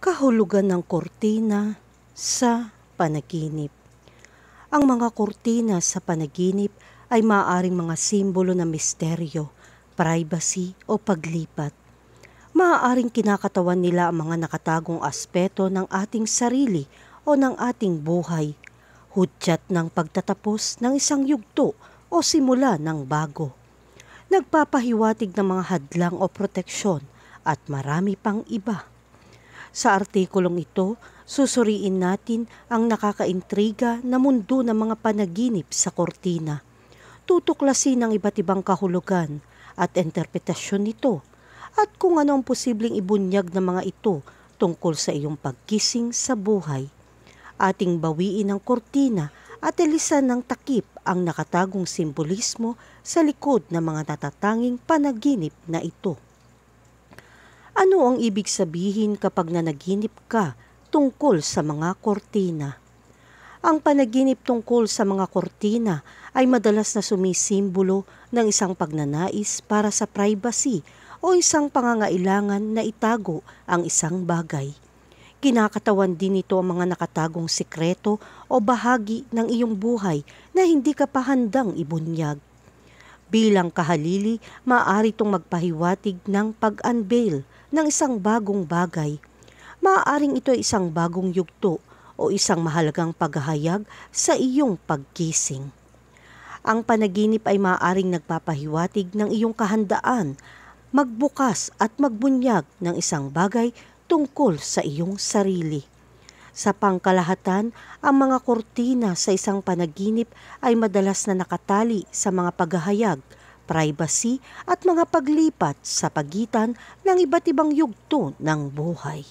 Kahulugan ng kurtina sa panaginip. Ang mga kurtina sa panaginip ay maaaring mga simbolo ng misteryo, privacy o paglipat. Maaaring kinakatawan nila ang mga nakatagong aspeto ng ating sarili o ng ating buhay, hudyat ng pagtatapos ng isang yugto o simula ng bago. Nagpapahiwatig ng mga hadlang o proteksyon at marami pang iba. Sa artikulong ito, susuriin natin ang nakakaintriga na mundo ng mga panaginip sa kurtina. Tutuklasin ang iba't ibang kahulugan at interpretasyon nito at kung ano ang posibleng ibunyag ng mga ito tungkol sa iyong pagkising sa buhay. Ating bawiin ang kurtina at ilisan ng takip ang nakatagong simbolismo sa likod ng mga natatanging panaginip na ito. Ano ang ibig sabihin kapag nanaginip ka tungkol sa mga kurtina? Ang panaginip tungkol sa mga kurtina ay madalas na sumisimbolo ng isang pagnanais para sa privacy o isang pangangailangan na itago ang isang bagay. Kinakatawan din ito ang mga nakatagong sikreto o bahagi ng iyong buhay na hindi ka pa handang ibunyag. Bilang kahalili, maaari itong magpahiwatig ng pag-unveil ng isang bagong bagay. Maaaring ito ay isang bagong yugto o isang mahalagang paghahayag sa iyong pagkising. Ang panaginip ay maaaring nagpapahiwatig ng iyong kahandaan, magbukas at magbunyag ng isang bagay tungkol sa iyong sarili. Sa pangkalahatan, ang mga kurtina sa isang panaginip ay madalas na nakatali sa mga paghahayag, privacy at mga paglipat sa pagitan ng iba't ibang yugto ng buhay.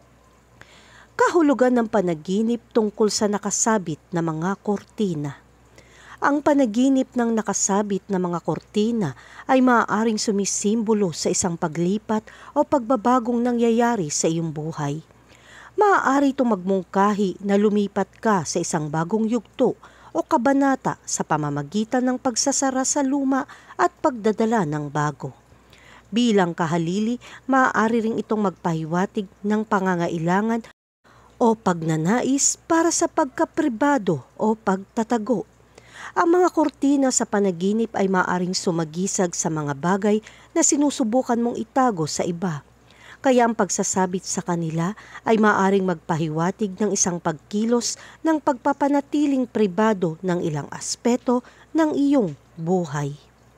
Kahulugan ng panaginip tungkol sa nakasabit na mga kurtina. Ang panaginip ng nakasabit na mga kurtina ay maaaring sumisimbolo sa isang paglipat o pagbabagong nangyayari sa iyong buhay. Maaari itong magmungkahi na lumipat ka sa isang bagong yugto o kabanata sa pamamagitan ng pagsasara sa luma at pagdadala ng bago. Bilang kahalili, maaari ring itong magpahiwatig ng pangangailangan o pagnanais para sa pagkapribado o pagtatago. Ang mga kurtina sa panaginip ay maaaring sumagisag sa mga bagay na sinusubukan mong itago sa iba. Kaya ang pagsasabit sa kanila ay maaaring magpahiwatig ng isang pagkilos ng pagpapanatiling pribado ng ilang aspeto ng iyong buhay.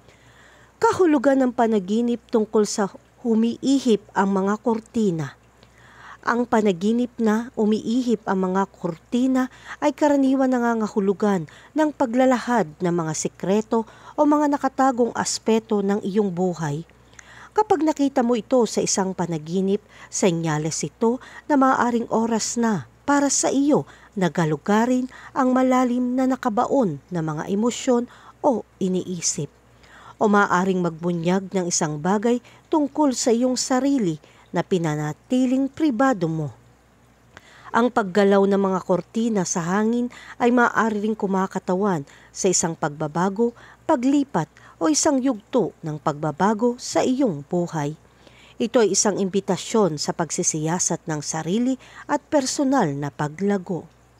Kahulugan ng panaginip tungkol sa umiihip ang mga kurtina. Ang panaginip na umiihip ang mga kurtina ay karaniwan nangangahulugan ng paglalahad ng mga sikreto o mga nakatagong aspeto ng iyong buhay. Kapag nakita mo ito sa isang panaginip, senyales ito na maaaring oras na para sa iyo na galugarin ang malalim na nakabaon na mga emosyon o iniisip. O maaaring magbunyag ng isang bagay tungkol sa iyong sarili na pinanatiling pribado mo. Ang paggalaw ng mga kurtina sa hangin ay maaari ring kumakatawan sa isang pagbabago, paglipat o isang yugto ng pagbabago sa iyong buhay. Ito ay isang imbitasyon sa pagsisiyasat ng sarili at personal na paglago.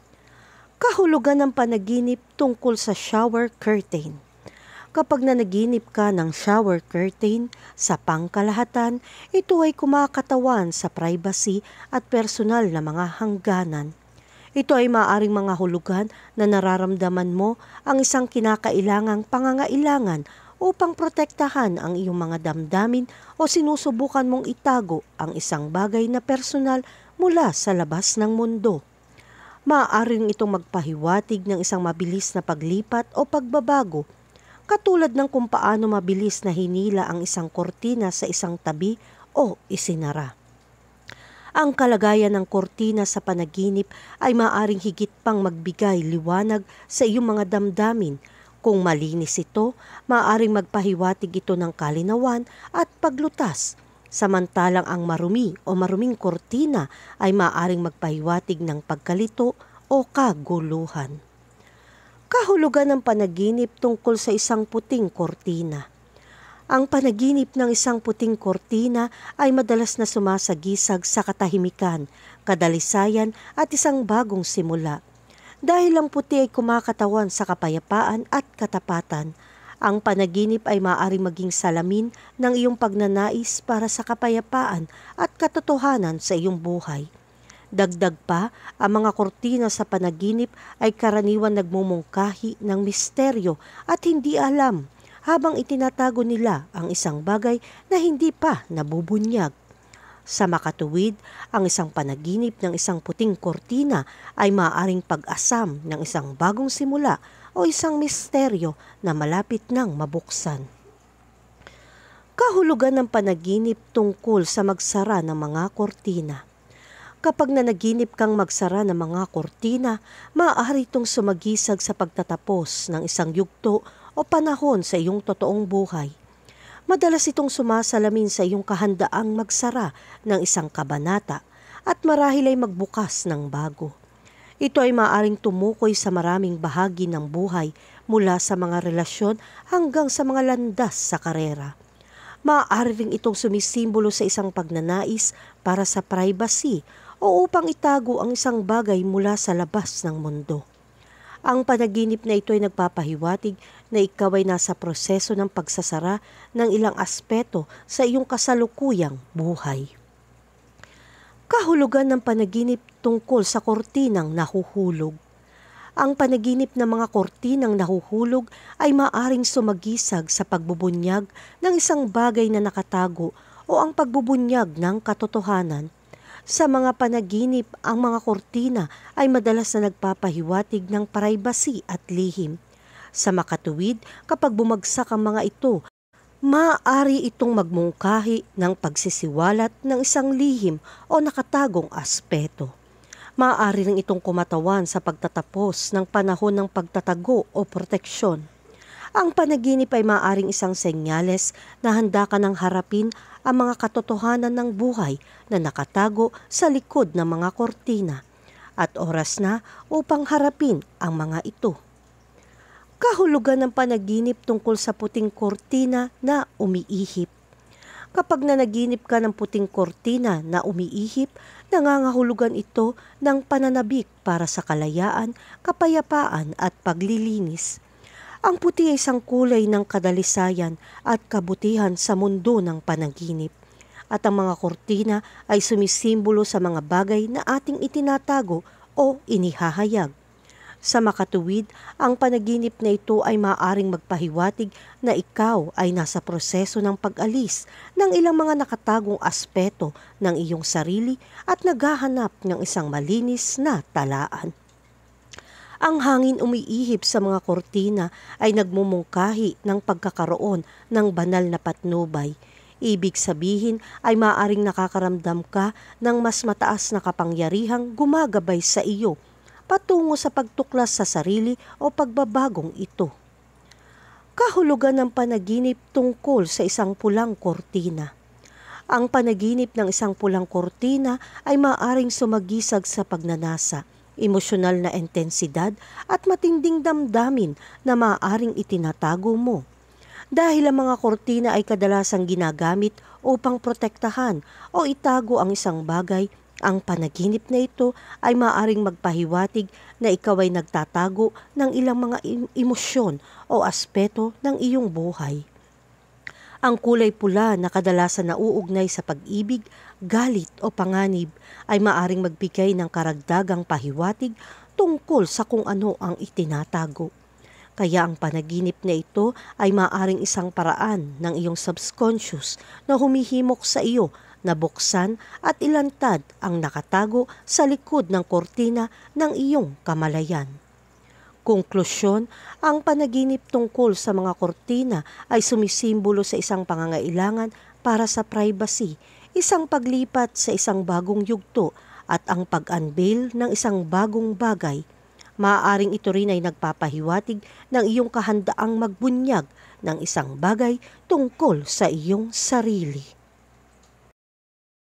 Kahulugan ng panaginip tungkol sa shower curtain. Kapag nanaginip ka ng shower curtain, sa pangkalahatan, ito ay kumakatawan sa privacy at personal na mga hangganan. Ito ay maaaring mga hulugan na nararamdaman mo ang isang kinakailangang pangangailangan upang protektahan ang iyong mga damdamin o sinusubukan mong itago ang isang bagay na personal mula sa labas ng mundo. Maaaring itong magpahiwatig ng isang mabilis na paglipat o pagbabago, katulad ng kung paano mabilis na hinila ang isang kurtina sa isang tabi o isinara. Ang kalagayan ng kurtina sa panaginip ay maaaring higit pang magbigay liwanag sa iyong mga damdamin. Kung malinis ito, maaaring magpahiwatig ito ng kalinawan at paglutas. Samantalang ang marumi o maruming kurtina ay maaaring magpahiwatig ng pagkalito o kaguluhan. Kahulugan ng panaginip tungkol sa isang puting kurtina. Ang panaginip ng isang puting kortina ay madalas na sumasagisag sa katahimikan, kadalisayan at isang bagong simula. Dahil ang puti ay kumakatawan sa kapayapaan at katapatan, ang panaginip ay maaaring maging salamin ng iyong pagnanais para sa kapayapaan at katotohanan sa iyong buhay. Dagdag pa, ang mga kortina sa panaginip ay karaniwan nagmumungkahi ng misteryo at hindi alam habang itinatago nila ang isang bagay na hindi pa nabubunyag. Sa makatuwid, ang isang panaginip ng isang puting kortina ay maaaring pag-asam ng isang bagong simula o isang misteryo na malapit nang mabuksan. Kahulugan ng panaginip tungkol sa magsara ng mga kortina. Kapag nanaginip kang magsara ng mga kortina, maaari itong sumagisag sa pagtatapos ng isang yugto o panahon sa iyong totoong buhay. Madalas itong sumasalamin sa iyong kahandaang magsara ng isang kabanata at marahil ay magbukas ng bago. Ito ay maaaring tumukoy sa maraming bahagi ng buhay mula sa mga relasyon hanggang sa mga landas sa karera. Maaari ring itong sumisimbolo sa isang pagnanais para sa privacy o upang itago ang isang bagay mula sa labas ng mundo. Ang panaginip na ito ay nagpapahiwatig na ikaw ay nasa proseso ng pagsasara ng ilang aspeto sa iyong kasalukuyang buhay. Kahulugan ng panaginip tungkol sa kortinang nahuhulog. Ang panaginip ng mga kortinang nahuhulog ay maaring sumagisag sa pagbubunyag ng isang bagay na nakatago o ang pagbubunyag ng katotohanan. Sa mga panaginip, ang mga kortina ay madalas na nagpapahiwatig ng privacy at lihim. Sa makatuwid, kapag bumagsak ang mga ito, maaari itong magmungkahi ng pagsisiwalat ng isang lihim o nakatagong aspeto. Maaari rin itong kumatawan sa pagtatapos ng panahon ng pagtatago o proteksyon. Ang panaginip ay maaaring isang senyales na handa ka ng harapin ang mga katotohanan ng buhay na nakatago sa likod ng mga kortina at oras na upang harapin ang mga ito. Kahulugan ng panaginip tungkol sa puting kortina na umiihip. Kapag nanaginip ka ng puting kortina na umiihip, nangangahulugan ito ng pananabik para sa kalayaan, kapayapaan at paglilinis. Ang puti ay isang kulay ng kadalisayan at kabutihan sa mundo ng panaginip. At ang mga kortina ay sumisimbolo sa mga bagay na ating itinatago o inihahayag. Sa makatuwid, ang panaginip na ito ay maaaring magpahiwatig na ikaw ay nasa proseso ng pag-alis ng ilang mga nakatagong aspeto ng iyong sarili at naghahanap ng isang malinis na talaan. Ang hangin umiihip sa mga kortina ay nagmumungkahi ng pagkakaroon ng banal na patnubay. Ibig sabihin ay maaaring nakakaramdam ka ng mas mataas na kapangyarihang gumagabay sa iyo patungo sa pagtuklas sa sarili o pagbabagong ito. Kahulugan ng panaginip tungkol sa isang pulang kortina. Ang panaginip ng isang pulang kortina ay maaaring sumagisag sa pagnanasa, emosyonal na intensidad at matinding damdamin na maaaring itinatago mo. Dahil ang mga kortina ay kadalasang ginagamit upang protektahan o itago ang isang bagay, ang panaginip na ito ay maaaring magpahiwatig na ikaw ay nagtatago ng ilang mga emosyon o aspeto ng iyong buhay. Ang kulay pula na kadalasan nauugnay sa pag-ibig, galit o panganib ay maaring magbigay ng karagdagang pahiwatig tungkol sa kung ano ang itinatago. Kaya ang panaginip na ito ay maaring isang paraan ng iyong subconscious na humihimok sa iyo na buksan at ilantad ang nakatago sa likod ng kortina ng iyong kamalayan. Konklusyon, ang panaginip tungkol sa mga kortina ay sumisimbolo sa isang pangangailangan para sa privacy, isang paglipat sa isang bagong yugto at ang pag-unveil ng isang bagong bagay. Maaaring ito rin ay nagpapahiwatig ng iyong kahandaang magbunyag ng isang bagay tungkol sa iyong sarili.